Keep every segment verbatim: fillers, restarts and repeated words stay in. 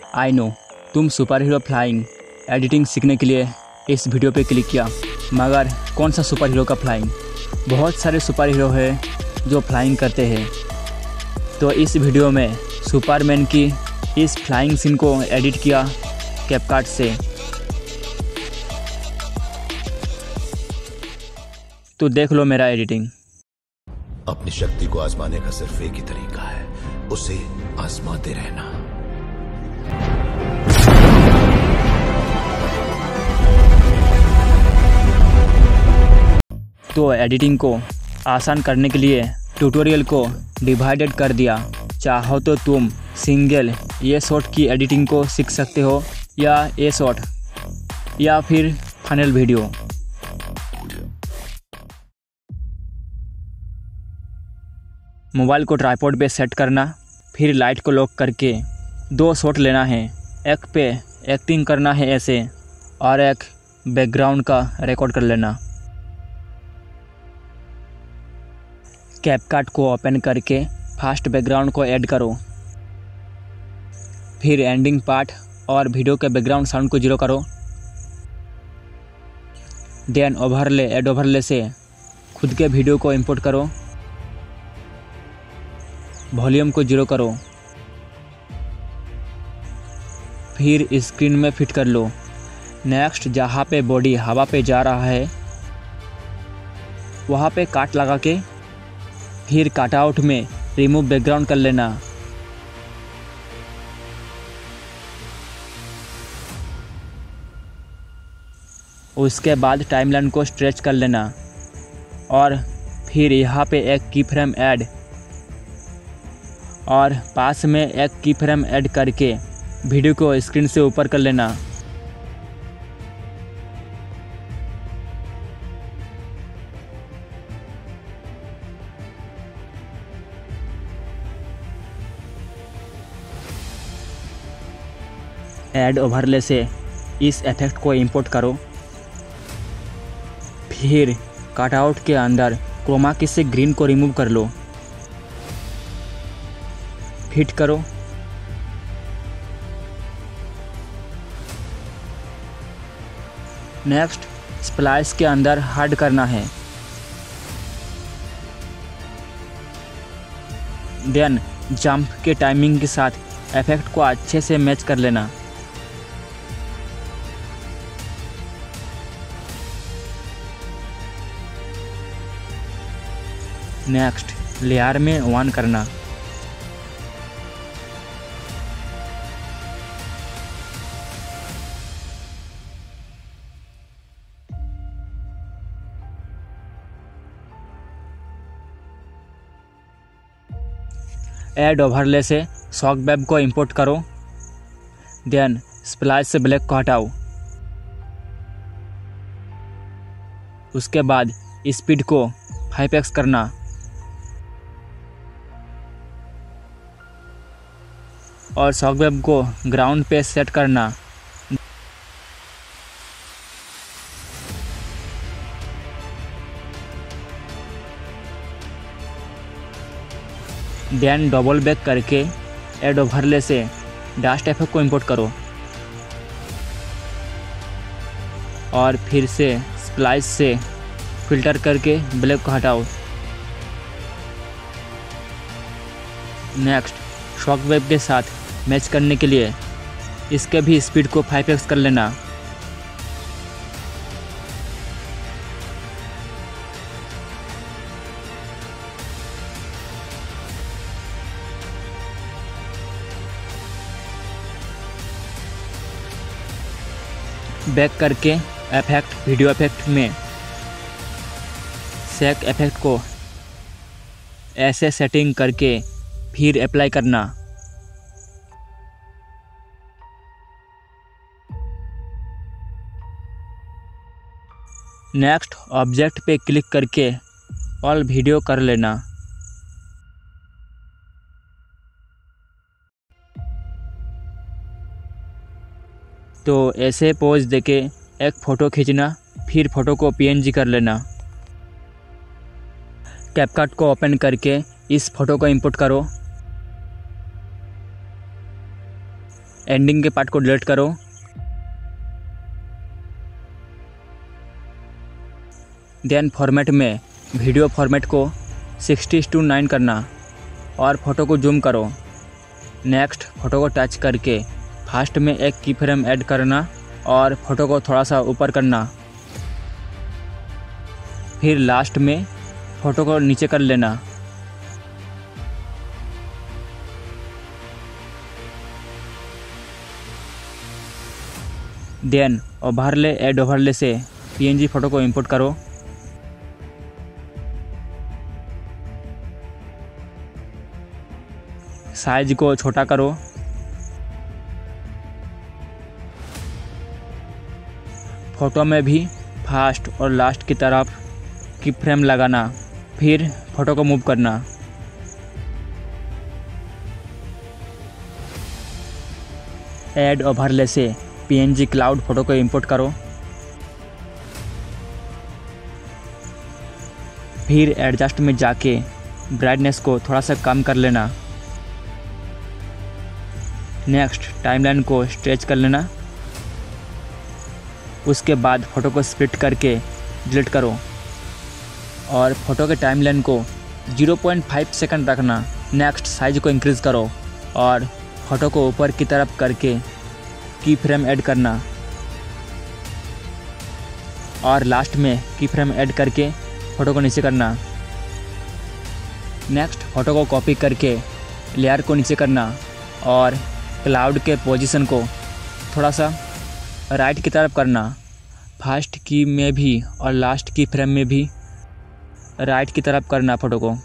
आई know तुम super hero flying editing सीखने के लिए इस वीडियो पे क्लिक किया, मगर कौन सा सुपर हीरो का फ्लाइंग? बहुत सारे सुपर हीरो हैं जो फ्लाइंग करते हैं। तो इस वीडियो में सुपरमैन की इस फ्लाइंग सीन को एडिट किया कैपकट से। तो देख लो मेरा एडिटिंग। अपनी शक्ति को आजमाने का सिर्फ एक ही तरीका है, उसे आजमाते रहना। तो एडिटिंग को आसान करने के लिए ट्यूटोरियल को डिवाइडेड कर दिया। चाहो तो तुम सिंगल ये शॉट की एडिटिंग को सीख सकते हो, या ए शॉट, या फिर फाइनल वीडियो। मोबाइल को ट्राइपॉड पे सेट करना, फिर लाइट को लॉक करके दो शॉट लेना है। एक पे एक्टिंग करना है ऐसे, और एक बैकग्राउंड का रिकॉर्ड कर लेना। कैपकट को ओपन करके फास्ट बैकग्राउंड को ऐड करो, फिर एंडिंग पार्ट और वीडियो के बैकग्राउंड साउंड को जीरो करो। देन ओवरले ऐड ओवरले से खुद के वीडियो को इंपोर्ट करो, वॉल्यूम को जीरो करो, फिर स्क्रीन में फिट कर लो। नेक्स्ट जहाँ पे बॉडी हवा पे जा रहा है वहाँ पे काट लगा के फिर कट आउट में रिमूव बैकग्राउंड कर लेना। उसके बाद टाइमलाइन को स्ट्रेच कर लेना, और फिर यहाँ पे एक की फ्रेम ऐड, और पास में एक की फ्रेम ऐड करके वीडियो को स्क्रीन से ऊपर कर लेना। ऐड ओवरले से इस इफेक्ट को इंपोर्ट करो, फिर कटआउट के अंदर क्रोमा की से ग्रीन को रिमूव कर लो, फिट करो। नेक्स्ट स्प्लाइस के अंदर हार्ड करना है। देन जंप के टाइमिंग के साथ इफेक्ट को अच्छे से मैच कर लेना। नेक्स्ट लेयर में वन करना। ऐड ओवरले से शॉक वेब को इंपोर्ट करो, देन स्प्लाइस से ब्लैक को हटाओ। उसके बाद स्पीड को फाइव एक्स करना, और शॉक वेब को ग्राउंड पे सेट करना। देन डबल बैक करके ऐड ओवरले से डस्ट इफेक्ट को इंपोर्ट करो, और फिर से स्प्लाइस से फिल्टर करके ब्लैक को हटाओ। नेक्स्ट शॉक वेब के साथ मैच करने के लिए इसके भी स्पीड को फाइव एक्स कर लेना। बैक करके इफेक्ट वीडियो इफेक्ट में शेक इफेक्ट को ऐसे सेटिंग करके फिर अप्लाई करना। नेक्स्ट ऑब्जेक्ट पे क्लिक करके ऑल वीडियो कर लेना। तो ऐसे पोज देके एक फ़ोटो खींचना, फिर फ़ोटो को पीएनजी कर लेना। कैपकट को ओपन करके इस फ़ोटो को इंपोर्ट करो। एंडिंग के पार्ट को डिलीट करो। देन फॉर्मेट में वीडियो फॉर्मेट को सिक्सटी टू नाइन करना और फ़ोटो को जूम करो। नेक्स्ट फ़ोटो को टच करके फास्ट में एक की फ्रेम ऐड करना और फ़ोटो को थोड़ा सा ऊपर करना। फिर लास्ट में फ़ोटो को नीचे कर लेना। देन ओवरले ऐड ओवरले से पीएनजी फ़ोटो को इंपोर्ट करो। साइज को छोटा करो। फ़ोटो में भी फास्ट और लास्ट की तरफ की फ्रेम लगाना। फिर फ़ोटो को मूव करना। ऐड ओवरले से पीएनजी क्लाउड फ़ोटो को इंपोर्ट करो। फिर एडजस्ट में जाके ब्राइटनेस को थोड़ा सा कम कर लेना। नेक्स्ट टाइमलाइन को स्ट्रेच कर लेना। उसके बाद फ़ोटो को स्प्लिट करके डिलीट करो और फ़ोटो के टाइमलाइन को ज़ीरो पॉइंट फाइव सेकंड रखना। नेक्स्ट साइज को इंक्रीज़ करो और फ़ोटो को ऊपर की तरफ करके की फ्रेम ऐड करना और लास्ट में की फ्रेम ऐड करके फ़ोटो को नीचे करना। नेक्स्ट फ़ोटो को कॉपी करके लेयर को नीचे करना और क्लाउड के पोजीशन को थोड़ा सा राइट की तरफ करना। फर्स्ट की में भी और लास्ट की फ्रेम में भी राइट की तरफ करना फ़ोटो को।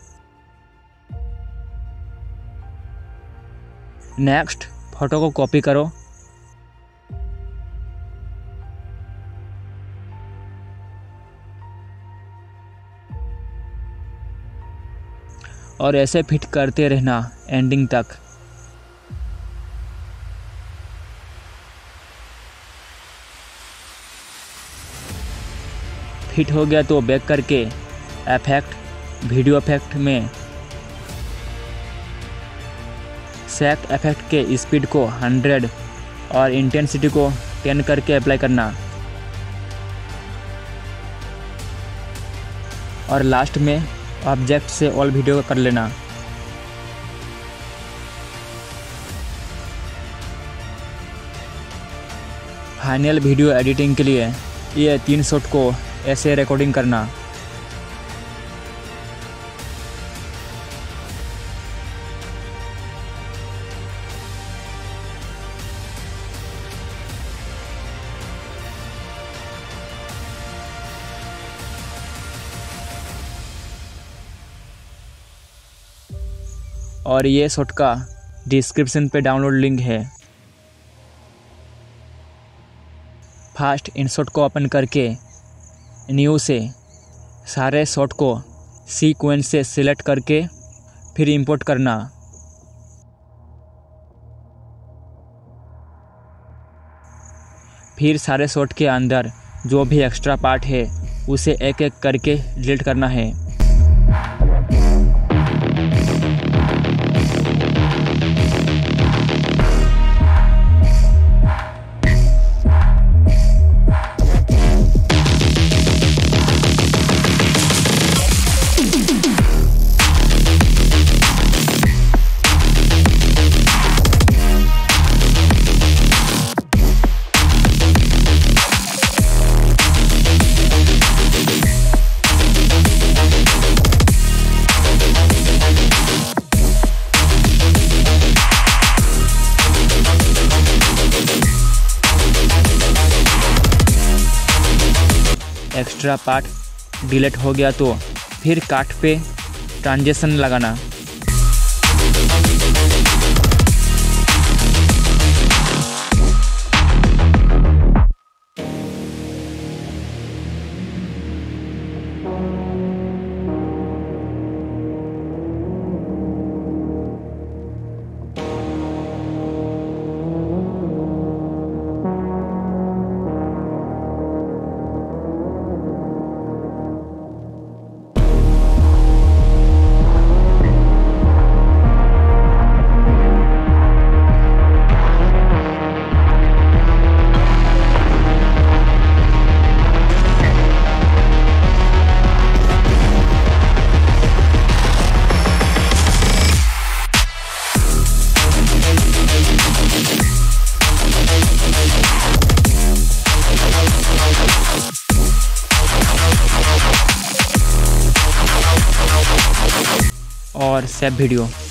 नेक्स्ट फ़ोटो को कॉपी करो और ऐसे फिट करते रहना एंडिंग तक। फिट हो गया तो बैक करके इफेक्ट वीडियो इफेक्ट में सेट इफेक्ट के स्पीड को हंड्रेड और इंटेंसिटी को टेन करके अप्लाई करना और लास्ट में ऑब्जेक्ट से ऑल वीडियो कर लेना। फाइनल वीडियो एडिटिंग के लिए ये तीन शॉट को ऐसे रिकॉर्डिंग करना। और ये शॉट का डिस्क्रिप्शन पे डाउनलोड लिंक है। फास्ट इन शॉट को ओपन करके न्यू से सारे शॉट को सीक्वेंस से सिलेक्ट करके फिर इंपोर्ट करना। फिर सारे शॉट के अंदर जो भी एक्स्ट्रा पार्ट है उसे एक एक करके डिलीट करना है। एक्स्ट्रा पार्ट डिलीट हो गया तो फिर काट पे ट्रांजिशन लगाना। और सेव वीडियो।